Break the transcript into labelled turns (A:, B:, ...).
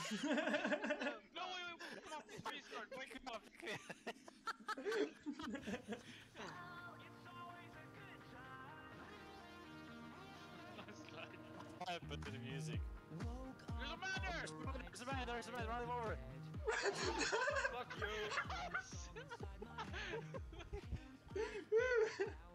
A: No, wait, come on, please restart. Wait, come on.
B: I put the music.
A: There's a man there!
B: There's a man, run him over.
A: Fuck you!